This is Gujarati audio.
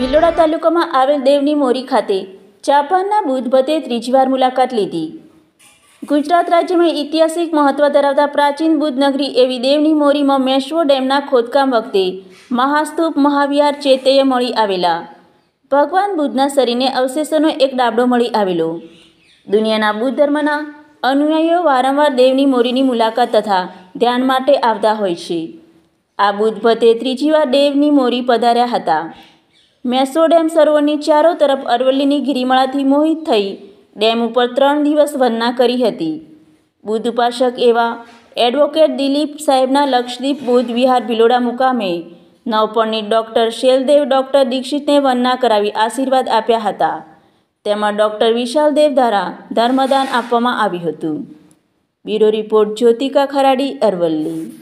ભિલોડા તાલુકામાં આવેલ દેવની મોરી ખાતે જાપાનના બુદ્ધ ભટ્ટે ત્રીજી વાર મુલાકાત લીધી। ગુજરાત રાજ્યમાં ઐતિહાસિક મહત્વ ધરાવતા પ્રાચીન બુદ્ધ નગરી એવી દેવની મોરીમાં મેશ્વો ડેમના ખોદકામ વખતે મહાસ્તૂપ મહાવિહાર ચૈત્ય મળી આવેલા ભગવાન બુદ્ધના શરીરને અવશેષોનો એક ડાબડો મળી આવેલો। દુનિયાના બુદ્ધ ધર્મના અનુયાયીઓ વારંવાર દેવની મોરીની મુલાકાત તથા ધ્યાન માટે આવતા હોય છે। આ બુદ્ધ ભટ્ટે ત્રીજી વાર દેવની મોરી પધાર્યા હતા। મેશ્વો ડેમ સરોવરની ચારો તરફ અરવલ્લીની ગિરિમાળાથી મોહિત થઈ ડેમ ઉપર 3 દિવસ વંદના કરી હતી। બુદ્ધ ઉપાસક એવા એડવોકેટ દિલીપ સાહેબના લક્ષદ્વીપ બુદ્ધ વિહાર ભિલોડા મુકામે નવપરણિત ડૉક્ટર શૈલદેવ ડૉક્ટર દીક્ષિતને વંદના કરાવી આશીર્વાદ આપ્યા હતા। તેમાં ડૉક્ટર વિશાલદેવ દ્વારા ધર્મદાન આપવામાં આવ્યું હતું। Bureau report Jyotika Kharadi, Aravalli.